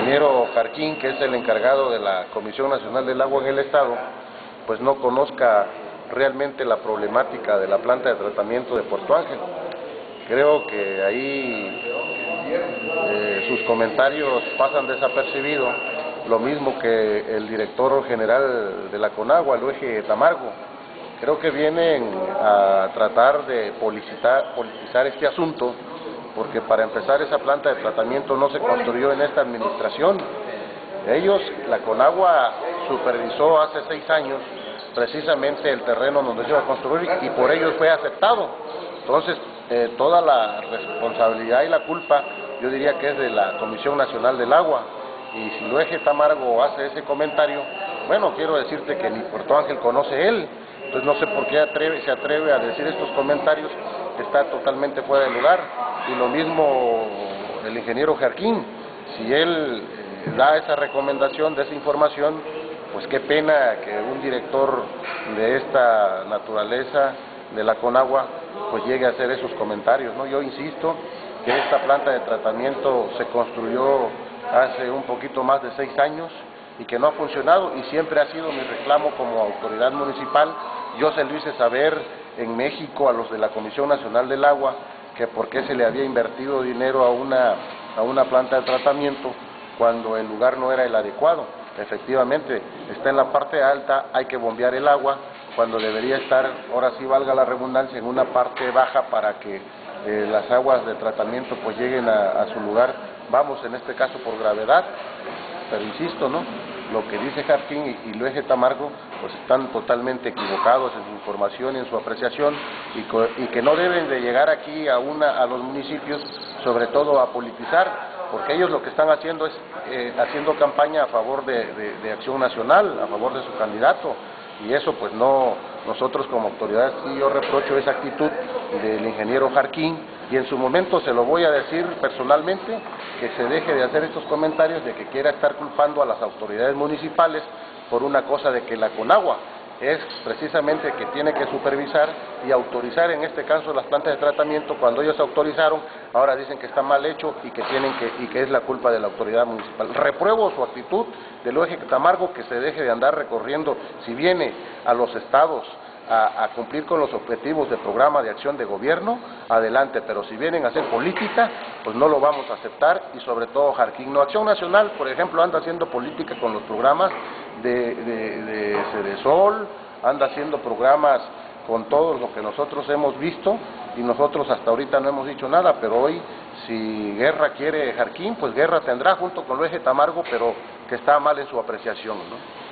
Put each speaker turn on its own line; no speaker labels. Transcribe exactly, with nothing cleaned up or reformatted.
ingeniero Jarquín, que es el encargado de la Comisión Nacional del Agua en el Estado, pues no conozca realmente la problemática de la planta de tratamiento de Puerto Ángel. Creo que ahí eh, sus comentarios pasan desapercibidos, lo mismo que el director general de la Conagua, Luege Tamargo. Creo que vienen a tratar de politizar, politizar este asunto, porque para empezar esa planta de tratamiento no se construyó en esta administración. Ellos, la Conagua, supervisó hace seis años precisamente el terreno donde se iba a construir y por ellos fue aceptado. Entonces, eh, toda la responsabilidad y la culpa, yo diría que es de la Comisión Nacional del Agua. Y si Luege Tamargo hace ese comentario, bueno, quiero decirte que ni Puerto Ángel conoce él. Entonces no sé por qué atreve, se atreve a decir estos comentarios, que está totalmente fuera de lugar. Y lo mismo el ingeniero Jarquín, si él eh, da esa recomendación, de esa información, pues qué pena que un director de esta naturaleza, de la Conagua, pues llegue a hacer esos comentarios, ¿no? Yo insisto que esta planta de tratamiento se construyó hace un poquito más de seis años y que no ha funcionado, y siempre ha sido mi reclamo como autoridad municipal. Yo se lo hice saber en México a los de la Comisión Nacional del Agua que por qué se le había invertido dinero a una, a una planta de tratamiento cuando el lugar no era el adecuado. Efectivamente, está en la parte alta, hay que bombear el agua, cuando debería estar, ahora sí valga la redundancia, en una parte baja para que eh, las aguas de tratamiento pues lleguen a, a su lugar, vamos, en este caso por gravedad. Pero insisto, ¿no? Lo que dice Jarquín y, y Luege Tamargo, pues están totalmente equivocados en su información y en su apreciación, y, co y que no deben de llegar aquí a, una, a los municipios, sobre todo a politizar, porque ellos lo que están haciendo es eh, haciendo campaña a favor de, de, de Acción Nacional, a favor de su candidato, y eso pues no, nosotros como autoridades, sí, yo reprocho esa actitud del ingeniero Jarquín, y en su momento se lo voy a decir personalmente, que se deje de hacer estos comentarios de que quiera estar culpando a las autoridades municipales por una cosa de que la Conagua es precisamente que tiene que supervisar y autorizar, en este caso, las plantas de tratamiento. Cuando ellos autorizaron, ahora dicen que está mal hecho y que tienen que y que es la culpa de la autoridad municipal. Repruebo su actitud de Luege Tamargo, que se deje de andar recorriendo. Si viene a los estados A, a cumplir con los objetivos del programa de acción de gobierno, adelante, pero si vienen a hacer política, pues no lo vamos a aceptar, y sobre todo Jarquín no. Acción Nacional, por ejemplo, anda haciendo política con los programas de, de, de Cedesol, anda haciendo programas con todo lo que nosotros hemos visto, y nosotros hasta ahorita no hemos dicho nada, pero hoy, si guerra quiere Jarquín, pues guerra tendrá junto con Luege Tamargo, pero que está mal en su apreciación, ¿no?